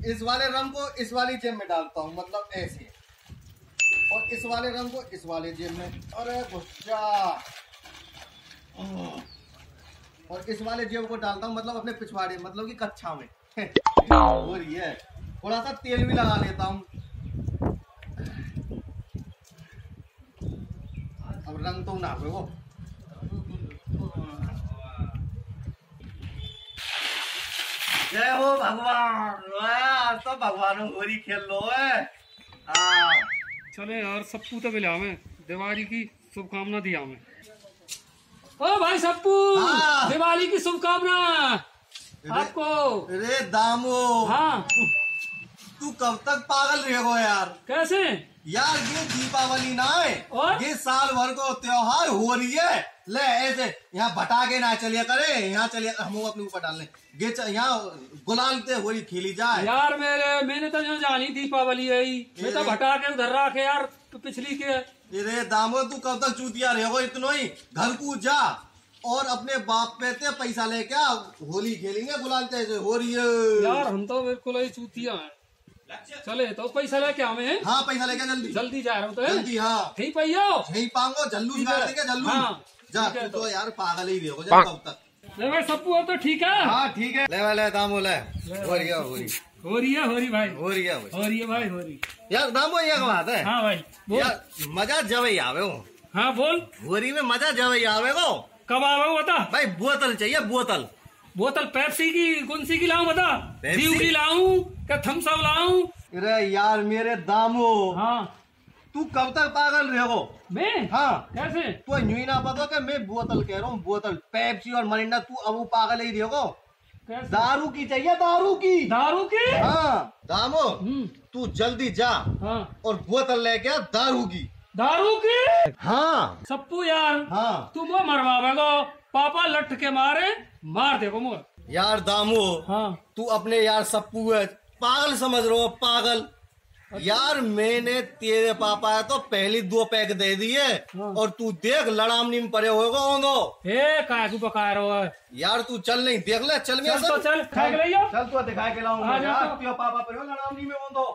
इस वाले रंग को इस वाली जेब में डालता हूँ, मतलब ऐसे, और इस वाले रंग को इस वाले जेब में, अरे गुस्सा, और इस वाले जेब को डालता हूँ मतलब अपने पिछवाड़े, मतलब कि कच्छा में। और ये थोड़ा सा तेल भी लगा लेता हूँ। अब रंग तो ना वो जय हो भगवान, तो भगवान होली खेल लो है। चले यार सप्पू तो मिला हमें, दिवाली की शुभकामना दिया हमें। ओ भाई सप्पू, दिवाली की शुभकामना आपको। अरे दामो, हाँ तू कब तक पागल रहेगो यार? कैसे यार ये दीपावली ना है, और ये साल भर को त्योहार हो रही है। ले ऐसे यहाँ भटाके ना चलिए करे, यहाँ चलिए हम अपने ऊपर डाल ले, यहाँ गुलाल ते होली खेली जाए। यार मैंने तो यहाँ जानी दीपावली है ही, मैं तो भटाके उधर रखे यार पिछली के। अरे दामो तू कब तक चूतिया रहेगो? इतना ही घर को जा और अपने बाप पे ते पैसा लेके आ, होली खेलेंगे गुलाल ते हो रही है। यार हम तो बिल्कुल ही चूतिया है। चले तो पैसा लेके हमें। हाँ पैसा लेके जल्दी जल्दी जा रहा हूँ तो जल्दी। हाँ ठीक भैया, यही पाऊंगो जल्लूस गाड़ देंगे जल्लूस। हाँ, जा तू तो यार पागल ही रहो जा कब तक। ले भाई सप्पू अब तो ठीक है। हाँ ठीक है, ले दामो ले, हो रही है हो रही हो रही है भाई, हो रही है भाई हो रही। यार दामो ये बात है। हाँ भाई बोल। यार मजा जब ही आवे हो। हाँ बोल। होली में मजा जब ही आवे हो। कब आवे बता भाई बोतल चाहिए, बोतल। बोतल पेप्सी की कौन सी की लाऊं बता? ड्यू की लाऊं क्या थम्स अप लाऊं? अरे यार मेरे दामो, हाँ तू कब तक पागल रहेगो? मैं? हाँ कैसे? तो यूं ना पता कि मैं बोतल कह रहा हूँ, बोतल पेप्सी और मरिंडा, तू अब वो पागल ही रहेगो। कैसे? दारू की चाहिए, दारू की। दारू की? हाँ दामो तू जल्दी जा हाँ और बोतल लेके आ दारू की। दारू की? हाँ सप्पू यार हाँ तू वो मरवावेगो, पापा लठ के मारे मार देगो मोर। यार दामो, हाँ तू अपने यार सप्पू है पागल समझ रहे हो, पागल। यार मैंने तेरे पापा है तो पहली 2 पैक दे दिए। हाँ। और तू देख लड़ामनी में पड़े होगा ओंदो। काकू पका रहा है यार तू चल नहीं देख ले, चल चल तो चल खा के लियो। चल तू दिखा के लाऊंगा आ जा यार, तो। तेरे पापा पड़े हो लड़ामनी में ओंदो।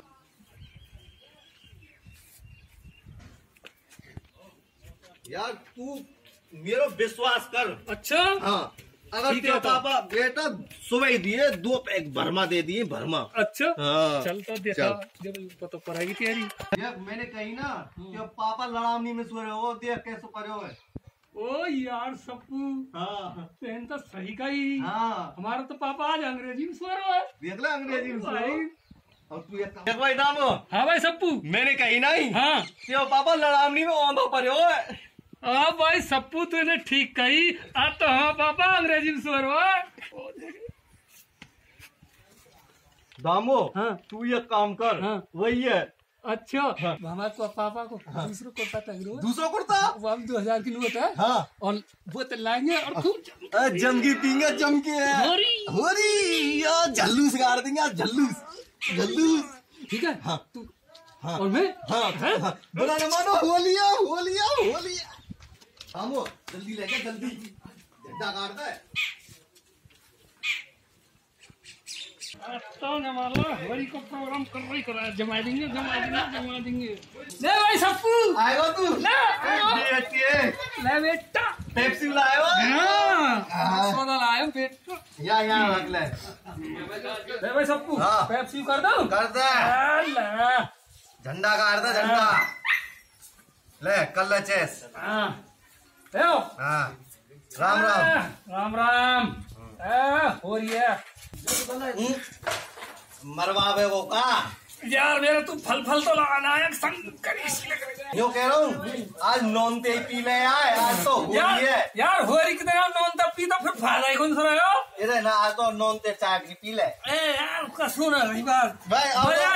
यार तू मेरा विश्वास कर। अच्छा हाँ अगर ठीक तेरे है तो। पापा बेटा सुबह ही दिए 2 पैक भरमा दे दिए, भरमा। अच्छा हाँ चल तो देखा जब तो पढ़ाई तैयारी। देख मैंने कही ना कि पापा लड़ामनी में सो रहे हो, देख कैसे पड़े हो। ओ यार सप्पू, हाँ तेन तो सही का ही। हाँ हमारा तो पापा आज अंग्रेजी में सो रहा है। देख ले अंग्रेजी में भाई। और तू देख भाई दामो, हाँ भाई सप्पू। मैंने कही नहीं हाँ तेरे पापा लड़ामनी में ओंधो पड़े हो। हाँ भाई सप्पू तूने ठीक कही, आज तो हाँ पापा अंग्रेजी में सो रहा है। दामो हाँ तू ये काम कर। हाँ। वही है। अच्छा हमारे को पापा को दूसरों को पता है दूसरा कुर्ता। वो हम 2000 की नोट है। हाँ और बोतल लाएंगे और खूब जमकी पींगे, जमके है हो रही यार, जल्लूस गाड़ देंगे, जल्लूस जल्लूस। ठीक है हाँ तू हाँ और मैं हाँ हैं? हाँ बोला न मानो होलिया होलिया होलिया। दामो जल्दी लेके जल्दी झंडा गाड़ता है। तो न मानो होली को प्रोग्राम कर रही करा जमा देंगे ले भाई सप्पू आएगा तू ले ले बेटा पेप्सी लाए हो? हाँ सोडा लाया बेटा यहाँ रख ले। ले भाई सप्पू हाँ। पेप्सी कर दो करता है झंडा गाड़ता झंडा। ले कल ले चेस। हाँ ले हाँ राम राम राम राम हो रही है। मरवावे वो का यार मेरा तू फल तो लायक शंकर इसलिए यो कह रहा हूँ आज नॉन ते पी ले आए, आज तो होली है। यार होली की तरह नॉन तब पी तो फिर फायदा ही कौन सा रहा? इधर ना आज तो नॉन ते चाय की पी ले। यार उसका सुना रही बात भाई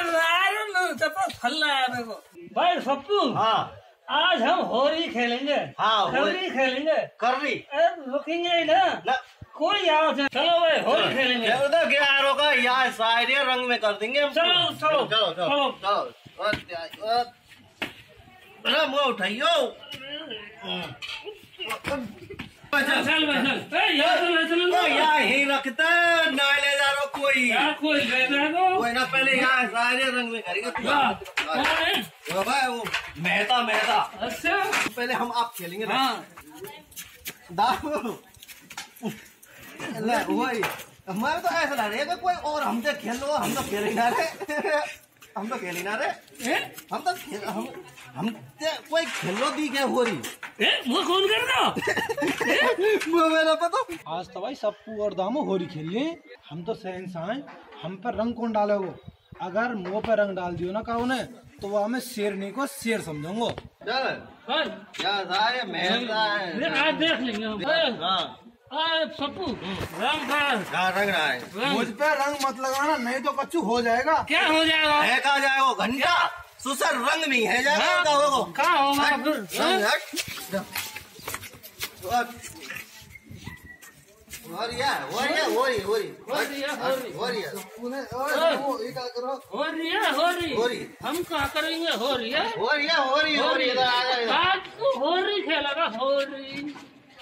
फल लाया मेरे को भाई सप्पू। हाँ आज हम होली खेलेंगे। हाँ होली खेलेंगे कर रही रुकेंगे ही ना कोई आओ चलो भाई होली खेलेंगे। उधर क्या होगा यार, शायरी रंग में कर देंगे हम। चलो चलो चलो चलो चलो अरे मुँह उठाइयो। चल भाई चल यार यही रखता है ना ले जा रहा कोई कोई कोई ना यहाँ पहले यहाँ सारे रंग में करेंगे वो भाई वो मेहता अच्छा पहले हम आप खेलेंगे ना हाँ दारू वही मैं तो ऐसा लग रही है कोई और हमसे खेल लो हम तो खेल ही ना रहे हम तो खेल ही ना रहे हम कोई खेलो दी क्या हो रही वो कौन कर दो वो मेरा पता आज तो भाई सप्पू और दामो होली खेलिए। हम तो शहंशाह हैं, हम पर रंग कौन डालेगो? अगर मुंह पे रंग डाल दियो ना काऊ ने तो वो हमें शेरनी को शेर समझूंगो। चल क्या सारे मेहता है आज देख लेंगे हम। हाँ सप्पू रंग रंग रहा है मुझ पे रंग मत लगाना नहीं तो कच्चू हो जाएगा। क्या हो जाएगा? है कहा जाएगा घंटा सुसर रंग नहीं है जाएगा कहाँ होगा फिर? हो रही हम क्या करेंगे? हो रही है आज तो हो रही खेलेगा हो रही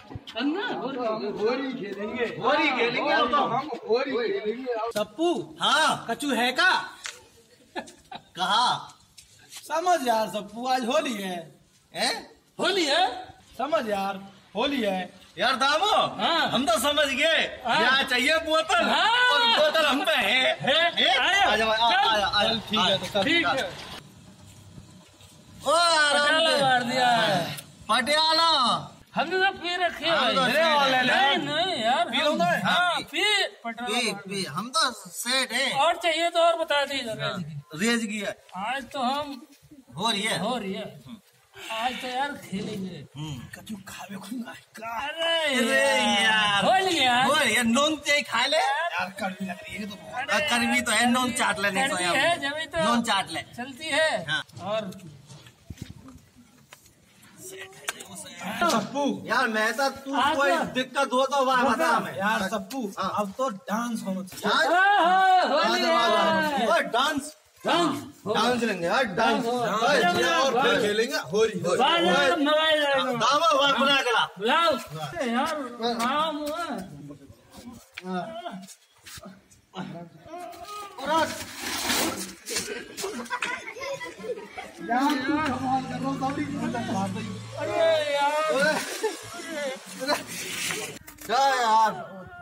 होली खेलेंगे हम होली खेलेंगे। सप्पू हाँ कच्चू है का? कहा समझ यार सप्पू आज होली है। होली है समझ यार होली है यार दामो हाँ। हम तो समझ गए क्या चाहिए बोतल हाँ। और बोतल हम पे है आया। आ जाओ आ चल ठीक है तो चल। ठीक है ओ पटाला मार दिया है पटियाला हमने तो पी रखे हम तो नहीं यार पी लो ना। हाँ पी पटाला हम तो सेट है और चाहिए तो और बता दीजिए। रेज की है आज तो हम हो रही है हो रही है आज तो यार खेलेंगे। कच्चू खावे खुंगा अरे यार होली यार हो रही है नून चाहिए खा ले यार कड़वी लग रही है तो कड़वी तो है नून चाट ले नहीं तो चलती है जब तो नून चाट ले चलती है हाँ। और सप्पू यार मैं तो तू आज कोई तो- दिक्कत हो तो वाह बता हमें यार सप्पू हाँ। अब तो डांस होना चाहिए। होली है डांस डांस डांस लेंगे यार डांस और फिर खेलेंगे होली मोबाइल दामा वाह बना करा लाओ यार काम हुआ अरे यार क्या यार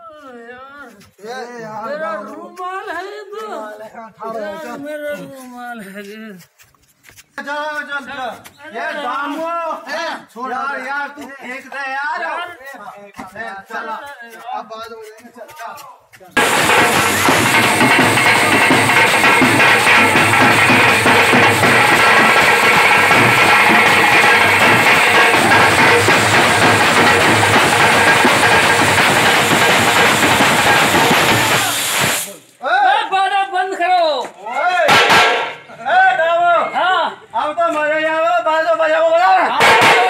मेरा रुमाल है ये तो मेरा रुमाल है ये। चल ये दामो छोड़ यार तू फेंक दे यार चल अब बाद में लेंगे, चल। बाजा बंद करो। हाँ अब तो मजा आया बाजो बजाओ बोला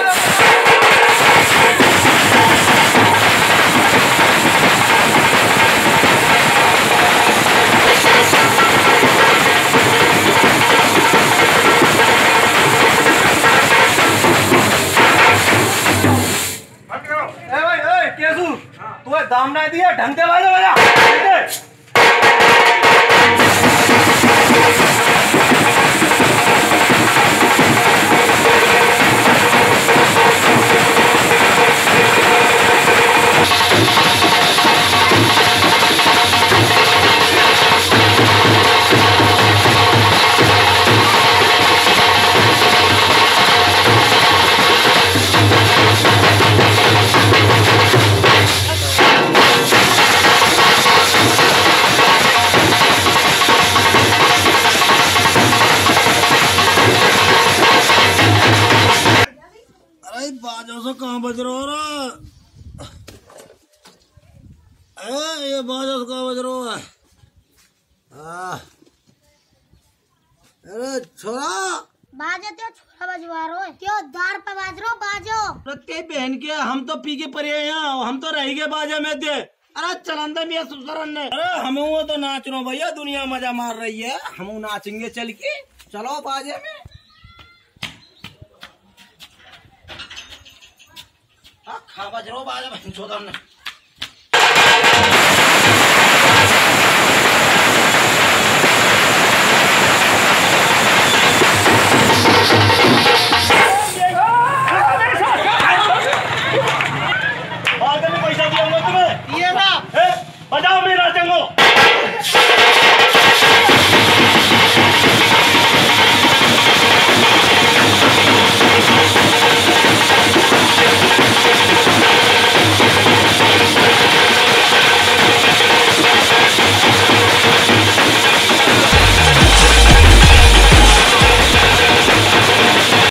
केसू तू दाम ना दिया ढंग से बाजो बजा बाजो से कहाँ बज रहा है ये बाजो से कहाँ बज रहा है अरे छोरा बाजो तो छोरा बजवा रो क्यों दार पे बाज रो बाजो प्रत्येक बहन के हम तो पी के पड़े हैं हम तो रह गए बाजा में दे अरे चलंदा मियाँ सुसरन ने अरे हम वो तो नाच रहे भैया दुनिया मजा मार रही है हम नाचेंगे चल के चलो बाजे में खा बज रहो बाजा बहन चोदन ने